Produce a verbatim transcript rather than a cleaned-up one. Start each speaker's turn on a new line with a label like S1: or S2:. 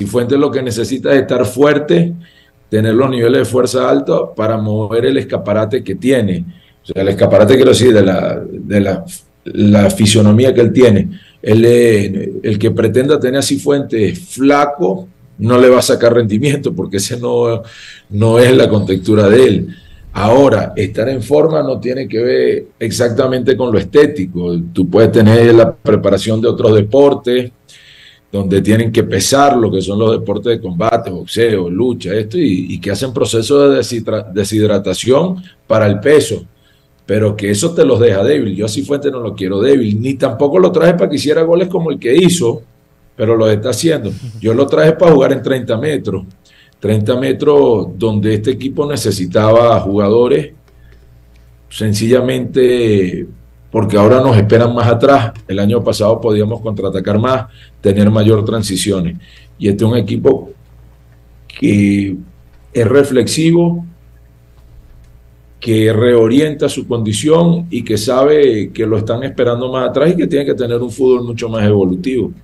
S1: Cifuentes lo que necesita es estar fuerte, tener los niveles de fuerza altos para mover el escaparate que tiene. O sea, el escaparate, quiero decir, de la, de la, la fisionomía que él tiene. Él, eh, el que pretenda tener a Cifuentes flaco no le va a sacar rendimiento porque ese no, no es la contextura de él. Ahora, estar en forma no tiene que ver exactamente con lo estético. Tú puedes tener la preparación de otros deportes donde tienen que pesar lo que son los deportes de combate, boxeo, lucha, esto, y, y que hacen procesos de deshidra deshidratación para el peso, pero que eso te los deja débil. Yo a Cifuentes no lo quiero débil, ni tampoco lo traje para que hiciera goles como el que hizo, pero lo está haciendo. Yo lo traje para jugar en treinta metros, treinta metros donde este equipo necesitaba jugadores sencillamente porque ahora nos esperan más atrás. El año pasado podíamos contraatacar más, tener mayor transiciones. Y este es un equipo que es reflexivo, que reorienta su condición y que sabe que lo están esperando más atrás y que tiene que tener un fútbol mucho más evolutivo.